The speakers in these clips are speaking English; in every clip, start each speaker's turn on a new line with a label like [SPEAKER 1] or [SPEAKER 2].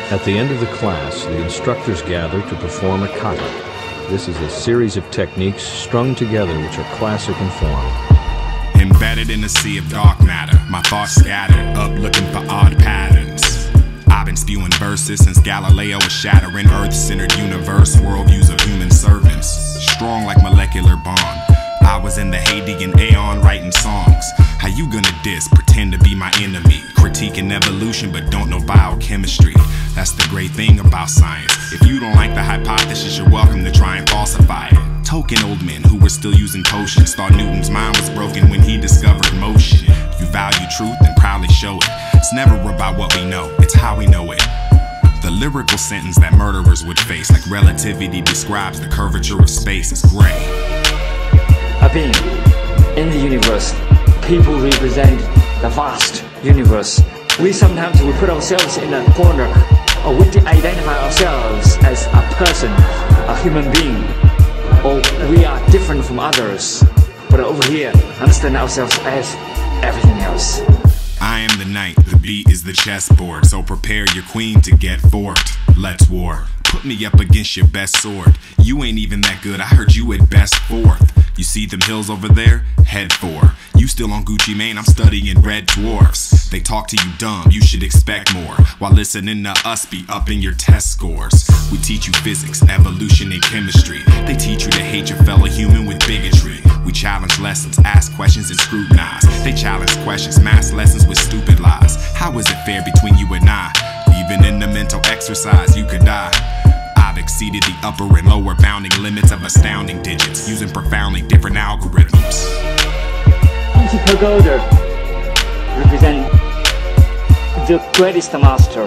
[SPEAKER 1] At the end of the class, the instructors gather to perform a kata. This is a series of techniques strung together which are classic in form.
[SPEAKER 2] Embedded in a sea of dark matter, my thoughts scattered, up looking for odd patterns. I've been spewing verses since Galileo was shattering Earth-centered universe, worldviews of human servants, strong like molecular bond. I was in the Hadean Aeon writing songs. How you gonna diss, pretend to be my enemy? Critiquing evolution but don't know biochemistry. That's the great thing about science. If you don't like the hypothesis, you're welcome to try and falsify it. Token old men who were still using potions thought Newton's mind was broken when he discovered motion. You value truth and proudly show it. It's never about what we know, it's how we know it. The lyrical sentence that murderers would face, like relativity describes the curvature of space, is gray.
[SPEAKER 3] A being in the universe. People represent the vast universe. We sometimes put ourselves in a corner, or we identify ourselves as a person, a human being, or we are different from others. But over here, understand ourselves as everything else.
[SPEAKER 2] I am the knight, the beat is the chessboard, so prepare your queen to get forked. Let's war. Put me up against your best sword. You ain't even that good, I heard you at best fourth. You see them hills over there? Head for. You still on Gucci Mane, I'm studying red dwarfs. They talk to you dumb, you should expect more, while listening to us be upping your test scores. We teach you physics, evolution, and chemistry. They teach you to hate your fellow human with bigotry. We challenge lessons, ask questions and scrutinize. They challenge questions, mask lessons with stupid lies. How is it fair between you and I? Even in the mental exercise, you could die. I've exceeded the upper and lower bounding limits of astounding digits, using profoundly different algorithms.
[SPEAKER 3] Each pagoda represents the greatest master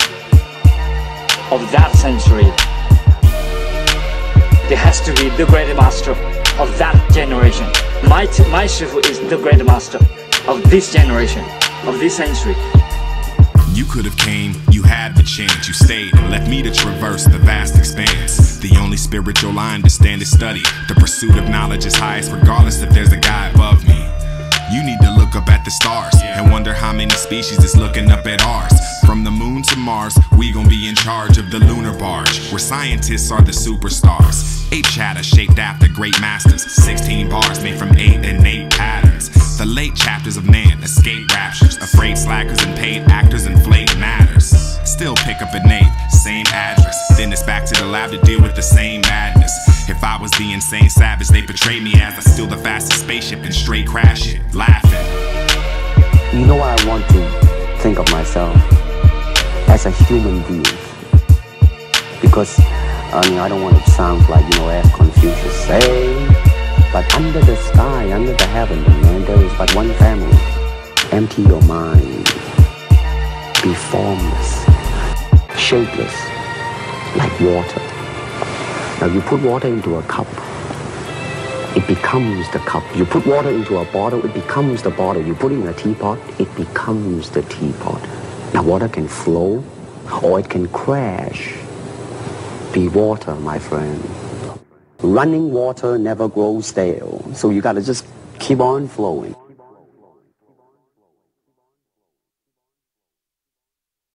[SPEAKER 3] of that century. There has to be the great master of that generation. My Shifu is the great master of this generation, of this century.
[SPEAKER 2] You could have came, you had the chance, you stayed and left me to traverse the vast expanse. The only spiritual I understand is study. The pursuit of knowledge is highest regardless if there's a guy above me. You need to look up at the stars and wonder how many species is looking up at ours. From the moon to Mars, we gon' be in charge of the lunar barge, where scientists are the superstars. 8 chatter shaped after great masters, 16 bars made from 8 innate patterns. The late chapters of man escape raptures, afraid slackers and paid actors inflate matters. Still pick up an 8th, same address, then it's back to the lab to deal with the same madness. If I was the insane savage, they portray me as I steal the fastest spaceship and straight crash it, laughing.
[SPEAKER 4] You know what I want to think of myself? As a human being. Because, I don't want to sound like, as Confucius say, but under the sky, under the heaven, man, there is but one family. Empty your mind. Be formless, shapeless, like water. Now you put water into a cup, it becomes the cup. You put water into a bottle, it becomes the bottle. You put it in a teapot, it becomes the teapot. Now water can flow or it can crash. Be water, my friend. Running water never grows stale, so you gotta just keep on flowing.